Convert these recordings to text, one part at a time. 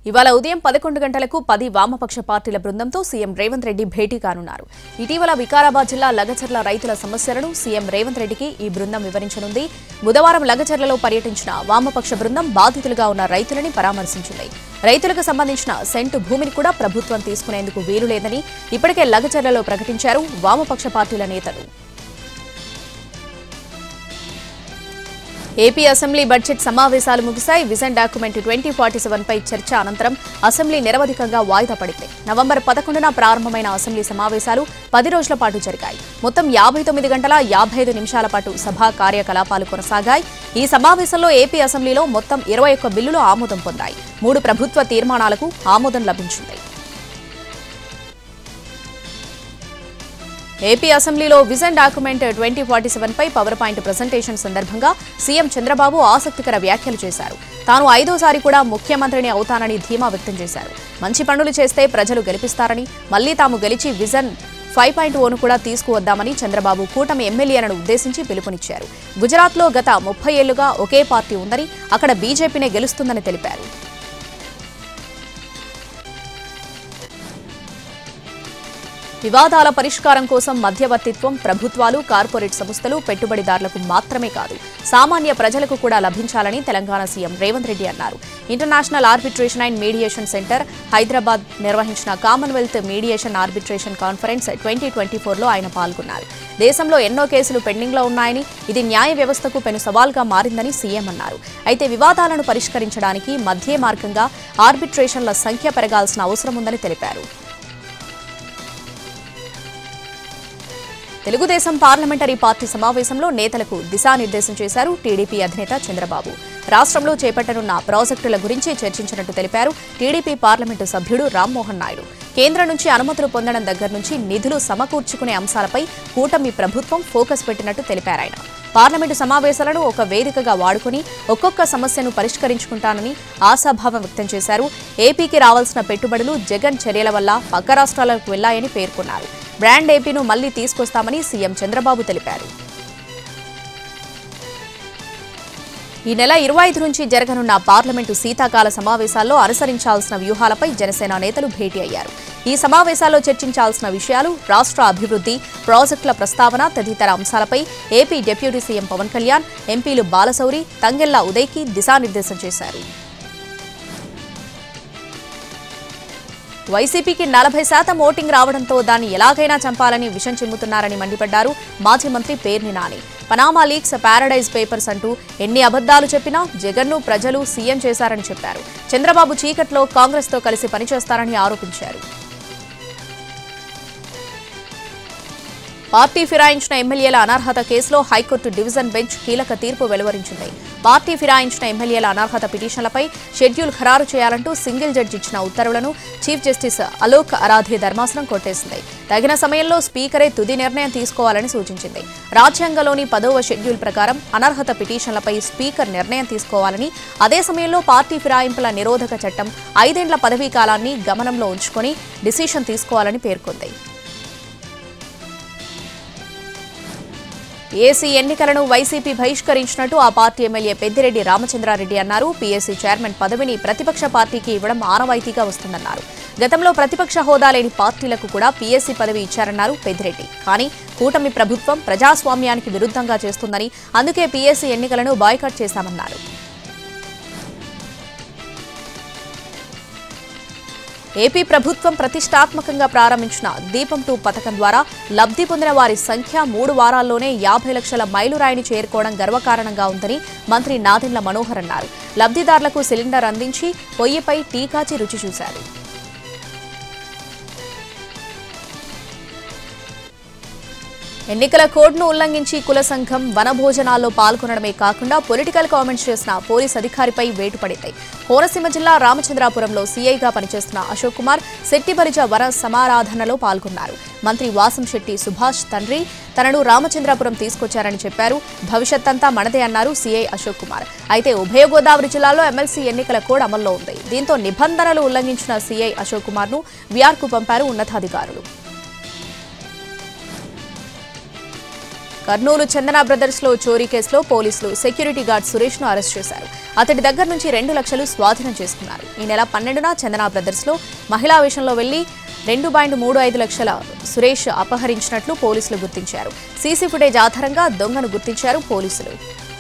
ఇవాళ ఉదయం 11 గంటలకు 10 వామపక్ష పార్టీల బృందంతో సీఎం రేవంత్ రెడ్డి భేటీ కానున్నారు. ఇటీవల వికారాబాద్ జిల్లా లగచర్ల రైతుల సమస్యలను సీఎం రేవంత్ రెడ్డికి ఈ బృందం వివరించనుంది. బుధవారం లగచర్లలో పర్యటించిన వామపక్ష బృందం బాధితులుగా ఉన్న రైతులని పరామర్శించింది. రైతులకు సంబంధించిన సెంటు భూమిని కూడా ప్రభుత్వం తీసుకునేందుకు వీలు లేదని ఇప్పటికే లగచర్లలో ప్రకటించారు వామపక్ష పార్టీల నేతలు. ఏపీ అసెంబ్లీ బడ్జెట్ సమావేశాలు ముగిశాయి. విజన్ డాక్యుమెంట్ 2047 పై చర్చ అనంతరం అసెంబ్లీ నిరవధికంగా వాయిదా పడింది. నవంబర్ 11న ప్రారంభమైన అసెంబ్లీ సమావేశాలు 10 రోజుల పాటు జరిగాయి. మొత్తం 59 గంటల 55 నిమిషాల పాటు సభా కార్యకలాపాలు కొనసాగాయి. ఈ సమావేశంలో ఏపీ అసెంబ్లీలో మొత్తం 21 బిల్లులు ఆమోదం పొందాయి. 3 ప్రభుత్వ తీర్మానాలకు ఆమోదం లభించింది. ఏపీ అసెంబ్లీలో విజన్ డాక్యుమెంట్ 2047 పై పవర్ పాయింట్ ప్రెజెంటేషన్ సందర్భంగా సీఎం చంద్రబాబు ఆసక్తికర వ్యాఖ్యలు చేశారు. తాను 5వ కూడా ముఖ్యమంత్రిని అవుతానని ధీమా వ్యక్తం చేశారు. మంచి పనులు చేస్తే ప్రజలు గెలిపిస్తారని, మళ్లీ తాము గెలిచి విజన్ 5.0ను కూడా తీసుకువద్దామని చంద్రబాబు కూటమి ఎమ్మెల్యేలను ఉద్దేశించి పిలుపునిచ్చారు. గుజరాత్లో గత 30 ఏళ్లుగా ఒకే పార్టీ ఉందని, అక్కడ బీజేపీనే గెలుస్తుందని తెలిపారు. వివాదాల పరిష్కారం కోసం మధ్యవర్తిత్వం ప్రభుత్వాలు, కార్పొరేట్ సంస్థలు, పెట్టుబడిదారులకు మాత్రమే కాదు, సామాన్య ప్రజలకు కూడా లభించాలని తెలంగాణ సీఎం రేవంత్ రెడ్డి అన్నారు. International arbitration and mediation centre Hyderabad నిర్వహించిన కామన్వెల్త్ మీడియేషన్ ఆర్బిట్రేషన్ కాన్ఫరెన్స్ 2024లో ఆయన పాల్గొన్నారు. దేశంలో ఎన్నో కేసులు పెండింగ్లో ఉన్నాయని, ఇది న్యాయ వ్యవస్థకు పెను సవాల్గా మారిందని సీఎం అన్నారు. అయితే వివాదాలను పరిష్కరించడానికి మధ్య మార్గంగా ఆర్బిట్రేషన్ల సంఖ్య పెరగాల్సిన అవసరం ఉందని తెలిపారు. తెలుగుదేశం పార్లమెంటరీ పార్టీ సమావేశంలో నేతలకు దిశానిర్దేశం చేశారు టీడీపీ అధినేత చంద్రబాబు. రాష్ట్రంలో చేపట్టనున్న ప్రాజెక్టుల గురించి చర్చించినట్టు తెలిపారు. టీడీపీ పార్లమెంటు సభ్యుడు రామ్మోహన్ నాయుడు కేంద్రం నుంచి అనుమతులు పొందడం దగ్గర నుంచి నిధులు సమకూర్చుకునే అంశాలపై కూటమి ప్రభుత్వం ఫోకస్ పెట్టినట్టు తెలిపారాయన. పార్లమెంటు సమావేశాలను ఒక వేదికగా వాడుకుని ఒక్కొక్క సమస్యను పరిష్కరించుకుంటానని ఆశాభావం వ్యక్తం చేశారు. ఏపీకి రావాల్సిన పెట్టుబడులు జగన్ చర్యల వల్ల పక్క రాష్ట్రాలకు వెళ్లాయని పేర్కొన్నారు. బ్రాండ్ ఏపీను మళ్లీ తీసుకొస్తామని సీఎం చంద్రబాబు తెలిపారు. ఈ నెల 25 నుంచి జరగనున్న పార్లమెంటు శీతాకాల సమావేశాల్లో అనుసరించాల్సిన వ్యూహాలపై జనసేన నేతలు భేటీ అయ్యారు. ఈ సమావేశాల్లో చర్చించాల్సిన విషయాలు రాష్ట్ర అభివృద్ధి, ప్రాజెక్టుల ప్రస్తావన తదితర అంశాలపై AP deputy CM Pawan Kalyan, ఎంపీలు బాలశౌరి, తంగెళ్ల ఉదయ్కి దిశానిర్దేశం చేశారు. వైసీపీకి 40% ఓటింగ్ రావడంతో దాన్ని ఎలాగైనా చంపాలని విషం చిమ్ముతున్నారని మండిపడ్డారు మాజీ మంత్రి Perni Nani. Panama leaks, Paradise papers అంటూ ఎన్ని అబద్దాలు చెప్పినా జగన్ను ప్రజలు సీఎం చేశారని చెప్పారు. చంద్రబాబు చీకట్లో కాంగ్రెస్తో కలిసి పనిచేస్తారని ఆరోపించారు. పార్టీ ఫిరాయించిన ఎమ్మెల్యేల అనర్హత కేసులో హైకోర్టు డివిజన్ బెంచ్ కీలక తీర్పు వెలువరించింది. పార్టీ ఫిరాయించిన ఎమ్మెల్యేల అనర్హత పిటిషన్లపై షెడ్యూల్ ఖరారు చేయాలంటూ సింగిల్ జడ్జి ఇచ్చిన ఉత్తర్వులను చీఫ్ జస్టిస్ అలోక్ అరాధే ధర్మాసనం కొట్టేసింది. తగిన సమయంలో స్పీకరే తుది నిర్ణయం తీసుకోవాలని సూచించింది. రాజ్యాంగంలోని 10వ షెడ్యూల్ ప్రకారం అనర్హత పిటిషన్లపై స్పీకర్ నిర్ణయం తీసుకోవాలని, అదే సమయంలో పార్టీ ఫిరాయింపుల నిరోధక చట్టం 5 ఏళ్ల పదవీ కాలాన్ని గమనంలో ఉంచుకొని డిసిషన్ తీసుకోవాలని పేర్కొంది. ఏసీ ఎన్నికలను వైసీపీ బహిష్కరించినట్టు ఆ పార్టీ ఎమ్మెల్యే పెద్దిరెడ్డి రామచంద్రారెడ్డి అన్నారు. పీఎస్సీ చైర్మన్ పదవిని ప్రతిపక్ష పార్టీకి ఇవ్వడం ఆనవాయితీగా వస్తుందన్నారు. గతంలో ప్రతిపక్ష హోదా లేని పార్టీలకు కూడా పీఎస్సీ పదవి ఇచ్చారన్నారు పెద్దిరెడ్డి. కానీ కూటమి ప్రభుత్వం ప్రజాస్వామ్యానికి విరుద్ధంగా చేస్తుందని, అందుకే పీఎస్సీ ఎన్నికలను బాయ్కాట్ చేశామన్నారు. ఏపీ ప్రభుత్వం ప్రతిష్టాత్మకంగా ప్రారంభించిన దీపం 2 పథకం ద్వారా లబ్ధి పొందిన వారి సంఖ్య 3 వారాల్లోనే 50 లక్షల మైలురాయిని చేరుకోవడం గర్వకారణంగా ఉందని మంత్రి నాదెండ్ల మనోహర్ అన్నారు. లబ్ధిదారులకు సిలిండర్ అందించి పొయ్యిపై టీ కాచి రుచి చూశారు. ఎన్నికల కోడ్ను ఉల్లంఘించి కుల సంఘం వనభోజనాల్లో పాల్గొనడమే కాకుండా పొలిటికల్ కామెంట్స్ చేసిన పోలీస్ అధికారిపై వేటు పడింది. కోనసీమ జిల్లా రామచంద్రాపురంలో సీఐగా పనిచేస్తున్న అశోక్ కుమార్ శెట్టిబరిజ వన సమారాధనలో పాల్గొన్నారు. మంత్రి వాసంశెట్టి సుభాష్ తండ్రి తనను రామచంద్రాపురం తీసుకొచ్చారని చెప్పారు. భవిష్యత్తంతా మనదే అన్నారు సీఐ అశోక్ కుమార్. అయితే ఉభయ గోదావరి జిల్లాలో ఎమ్మెల్సీ ఎన్నికల కోడ్ అమల్లో ఉంది. దీంతో నిబంధనలు ఉల్లంఘించిన సీఐ అశోక్ కుమార్ ను వీఆర్కు పంపారు ఉన్నతాధికారులు. కర్నూలు చందన బ్రదర్స్ లో చోరీ కేసులో పోలీసులు సెక్యూరిటీ గార్డ్ సురేష్ ను అరెస్ట్ చేశారు. అతడి దగ్గర నుంచి 2 లక్షలు స్వాధీనం చేసుకున్నారు. ఈ నెల 12న చందన బ్రదర్స్ లో మహిళా వేషంలో వెళ్లి 2.35 లక్షల సురేష్ అపహరించినట్లు పోలీసులు గుర్తించారు. సీసీ ఫుటేజ్ ఆధారంగా దొంగను గుర్తించారు పోలీసులు.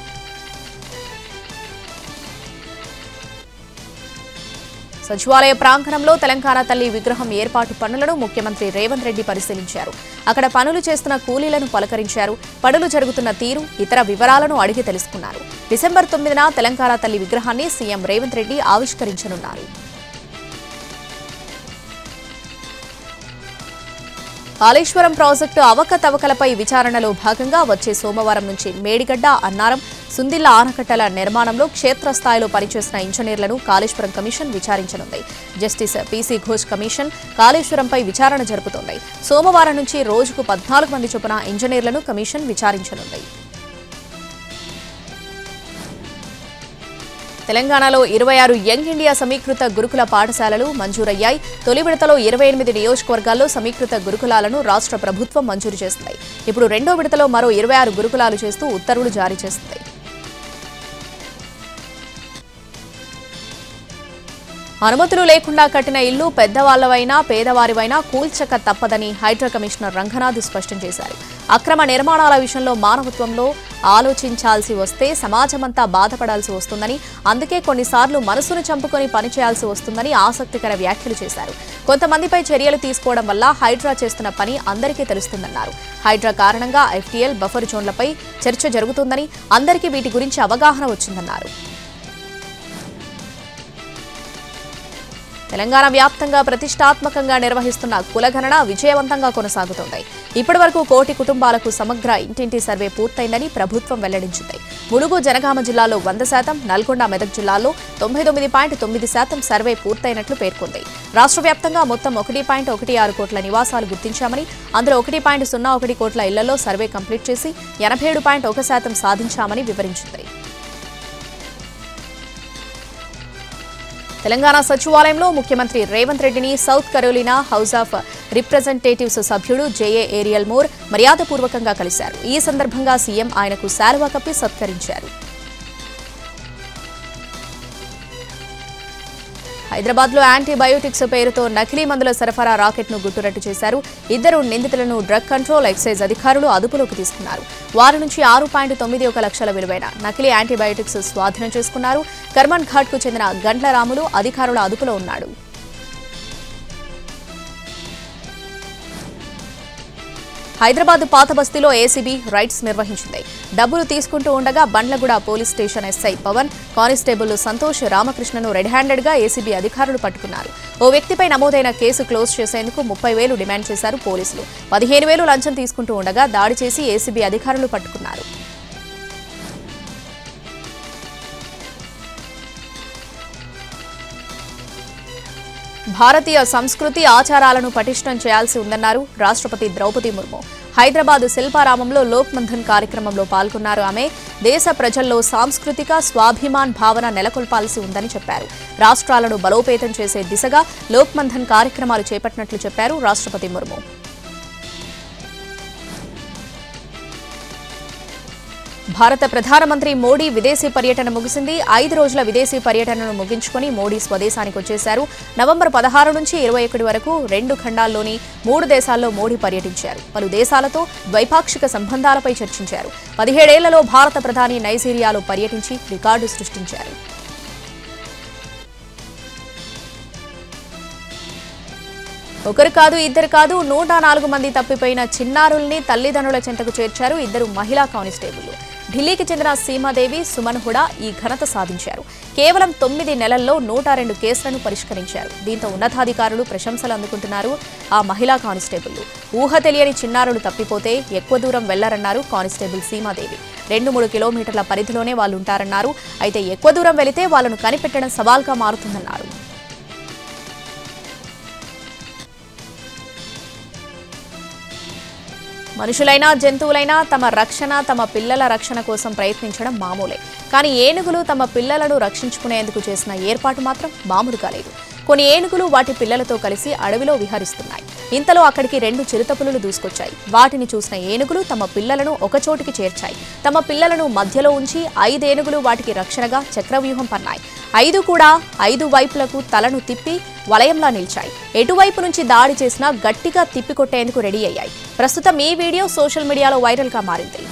సచివాలయ ప్రాంగణంలో తెలంగాణ తల్లి విగ్రహం ఏర్పాటు పనులను ముఖ్యమంత్రి రేవంత్ రెడ్డి పరిశీలించారు. అక్కడ పనులు చేస్తున్న కూలీలను పలకరించారు. పనులు జరుగుతున్న తీరు, ఇతర వివరాలను అడిగి తెలుసుకున్నారు. డిసెంబర్ 9న తెలంగాణ తల్లి విగ్రహాన్ని సీఎం రేవంత్ రెడ్డి ఆవిష్కరించనున్నారు. కాళేశ్వరం ప్రాజెక్టు అవకతవకలపై విచారణలో భాగంగా వచ్చే సోమవారం నుంచి మేడిగడ్డ, అన్నారం, సుందిళ్ల ఆనకట్టల నిర్మాణంలో క్షేత్రస్థాయిలో పనిచేసిన ఇంజనీర్లను కాళేశ్వరం కమిషన్ విచారించనుంది. జస్టిస్ పీసీ ఘోష్ కమిషన్ కాళేశ్వరంపై విచారణ జరుపుతోంది. సోమవారం నుంచి రోజుకు 14 మంది చొప్పున ఇంజనీర్లను కమిషన్ విచారించనుంది. తెలంగాణలో 26 యంగ్ ఇండియా సమీకృత గురుకుల పాఠశాలలు మంజూరయ్యాయి. తొలి విడతలో 28 నియోజకవర్గాల్లో సమీకృత గురుకులాలను రాష్ట్ర ప్రభుత్వం మంజూరు చేసింది. ఇప్పుడు రెండో విడతలో మరో 26 గురుకులాలు చేస్తూ ఉత్తర్వులు జారీ చేసింది. అనుమతులు లేకుండా కట్టిన ఇల్లు పెద్దవాళ్లవైనా పేదవారివైనా కూల్చక తప్పదని హైడ్రా కమిషనర్ రంగనాథ్ స్పష్టం చేశారు. అక్రమ నిర్మాణాల విషయంలో మానవత్వంలో ఆలోచించాల్సి వస్తే సమాజమంతా బాధపడాల్సి వస్తుందని, అందుకే కొన్నిసార్లు మనసును చంపుకొని పనిచేయాల్సి వస్తుందని ఆసక్తికర వ్యాఖ్యలు చేశారు. కొంతమందిపై చర్యలు తీసుకోవడం వల్ల హైడ్రా చేస్తున్న పని అందరికీ తెలుస్తుందన్నారు. హైడ్రా కారణంగా ఎఫ్టీఎల్, బఫర్ జోన్లపై చర్చ జరుగుతుందని, అందరికీ వీటి గురించి అవగాహన వచ్చిందన్నారు. తెలంగాణ వ్యాప్తంగా ప్రతిష్టాత్మకంగా నిర్వహిస్తున్న కులగణన విజయవంతంగా కొనసాగుతోంది. ఇప్పటివరకు 1 కోటి కుటుంబాలకు సమగ్ర ఇంటింటి సర్వే పూర్తయిందని ప్రభుత్వం వెల్లడించింది. ములుగు, జనగామ జిల్లాలో 100%, నల్గొండ, మెదక్ జిల్లాల్లో 99.9% సర్వే పూర్తయినట్లు పేర్కొంది. రాష్ట్ర వ్యాప్తంగా మొత్తం 1.16 కోట్ల నివాసాలు గుర్తించామని, అందులో 1.01 కోట్ల ఇళ్లలో సర్వే కంప్లీట్ చేసి 87.1% సాధించామని వివరించింది. తెలంగాణ సచివాలయంలో ముఖ్యమంత్రి రేవంత్ రెడ్డిని South Carolina House of Representatives సభ్యుడు జేఏ ఏరియల్ మోర్ మర్యాదపూర్వకంగా కలిశారు. ఈ సందర్భంగా సీఎం ఆయనకు శాలువా కప్పి సత్కరించారు. హైదరాబాద్లో యాంటీబయోటిక్స్ పేరుతో నకిలీ మందుల సరఫరా రాకెట్ను గుట్టురట్టు చేశారు. 2 నిందితులను డ్రగ్ కంట్రోల్, ఎక్సైజ్ అధికారులు అదుపులోకి తీసుకున్నారు. వారి నుంచి 6.91 లక్షల విలువైన నకిలీ యాంటీబయోటిక్స్ స్వాధీనం చేసుకున్నారు. కర్మన్ ఘాట్కు చెందిన గండ్ల రాములు అధికారుల అదుపులో ఉన్నాడు. హైదరాబాద్ పాత బస్తీలో ఏసీబీ రైడ్స్ నిర్వహించింది. డబ్బులు తీసుకుంటూ ఉండగా Bandlaguda police station SI Pawan, constable Santosh రామకృష్ణను రెడ్ హ్యాండెడ్గా ఏసీబీ అధికారులు పట్టుకున్నారు. ఓ వ్యక్తిపై నమోదైన కేసు క్లోజ్ చేసేందుకు 30,000 డిమాండ్ చేశారు పోలీసులు. 15,000 లంచం తీసుకుంటూ ఉండగా దాడి చేసి ఏసీబీ అధికారులు పట్టుకున్నారు. భారతీయ సంస్కృతి ఆచారాలను పటిష్టం చేయాల్సి ఉందన్నారు రాష్ట్రపతి ద్రౌపది ముర్ము. హైదరాబాద్ శిల్పారామంలో లోక్ మంథన్ కార్యక్రమంలో పాల్గొన్నారు ఆమె. దేశ ప్రజల్లో సాంస్కృతిక స్వాభిమాన్ భావన నెలకొల్పాల్సి ఉందని చెప్పారు. రాష్ట్రాలను బలోపేతం చేసే దిశగా లోక్ మంథన్ కార్యక్రమాలు చేపట్టినట్లు చెప్పారు రాష్ట్రపతి ముర్ము. భారత ప్రధానమంత్రి మోడీ విదేశీ పర్యటన ముగిసింది. 5 రోజుల విదేశీ పర్యటనను ముగించుకుని మోడీ స్వదేశానికి వచ్చేశారు. నవంబర్ 16 నుంచి 21 వరకు 2 ఖండాల్లోని 3 దేశాల్లో మోడీ పర్యటించారు. పలు దేశాలతో ద్వైపాక్షిక సంబంధాలపై చర్చించారు. 17 ఏళ్లలో భారత ప్రధాని నైజీరియాలో పర్యటించి రికార్డు సృష్టించారు. ఒకరు కాదు, ఇద్దరు కాదు, 104 మంది తప్పిపోయిన చిన్నారుల్ని తల్లిదండ్రుల చెంతకు చేర్చారు 2 మహిళా కానిస్టేబుళ్లు. ఢిల్లీకి చెందిన సీమాదేవి, సుమన్ హుడా ఈ ఘనత సాధించారు. కేవలం 9 నెలల్లో 102 కేసులను పరిష్కరించారు. దీంతో ఉన్నతాధికారులు ప్రశంసలు అందుకుంటున్నారు ఆ మహిళా కానిస్టేబుళ్లు. ఊహ తెలియని చిన్నారులు తప్పిపోతే ఎక్కువ దూరం వెళ్లరన్నారు కానిస్టేబుల్ సీమాదేవి. 2-3 కిలోమీటర్ల పరిధిలోనే వాళ్ళుంటారన్నారు. అయితే ఎక్కువ దూరం వెళితే వాళ్ళను కనిపెట్టడం సవాల్గా మారుతుందన్నారు. మనుషులైనా జంతువులైనా తమ రక్షణ, తమ పిల్లల రక్షణ కోసం ప్రయత్నించడం మామూలే. కానీ ఏనుగులు తమ పిల్లలను రక్షించుకునేందుకు చేసిన ఏర్పాటు మాత్రం మామూలు కాలేదు. కొన్ని ఏనుగులు వాటి పిల్లలతో కలిసి అడవిలో విహరిస్తున్నాయి. ఇంతలో అక్కడికి 2 చిరుతపులులు దూసుకొచ్చాయి. వాటిని చూసిన ఏనుగులు తమ పిల్లలను ఒకచోటికి చేర్చాయి. తమ పిల్లలను మధ్యలో ఉంచి 5 ఏనుగులు వాటికి రక్షణగా చక్రవ్యూహం పన్నాయి. 5 కూడా 5 వైపులకు తలను తిప్పి వలయంలా నిలిచాయి. ఎటువైపు నుంచి దాడి చేసినా గట్టిగా తిప్పికొట్టేందుకు రెడీ అయ్యాయి. ప్రస్తుతం ఈ వీడియో సోషల్ మీడియాలో వైరల్ గా మారింది.